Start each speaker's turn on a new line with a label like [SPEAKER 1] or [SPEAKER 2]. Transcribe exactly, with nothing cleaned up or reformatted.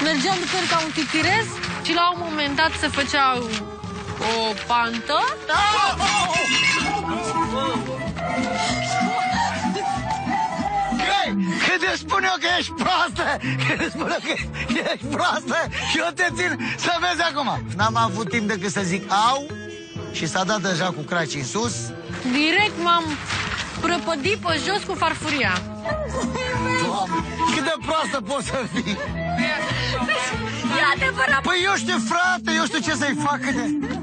[SPEAKER 1] Mergeam după el ca un titirez și la un moment dat se făcea o pantă.
[SPEAKER 2] Când îți spun eu că ești proastă, când îți spun eu că ești proastă, eu te țin să vezi acum. N-am avut timp decât să zic au și s-a dat deja cu cracii în sus.
[SPEAKER 1] Direct m-am prăpădit pe jos cu farfuria.
[SPEAKER 2] Doamne, cât de proastă poți să fii?
[SPEAKER 1] E adevărat.
[SPEAKER 2] Păi eu știu, frate, eu știu ce să-i fac.